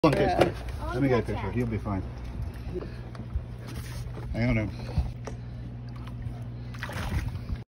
Let me get a picture. He'll be fine. Hang on now.